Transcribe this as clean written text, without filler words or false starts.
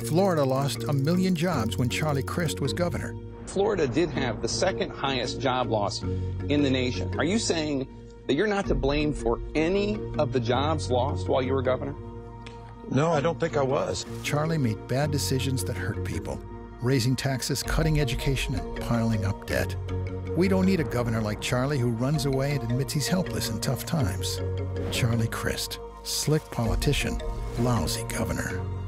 Florida lost 1 million jobs when Charlie Crist was governor. Florida did have the second highest job loss in the nation. Are you saying that you're not to blame for any of the jobs lost while you were governor? No, I don't think I was. Charlie made bad decisions that hurt people, raising taxes, cutting education, and piling up debt. We don't need a governor like Charlie who runs away and admits he's helpless in tough times. Charlie Crist, slick politician, lousy governor.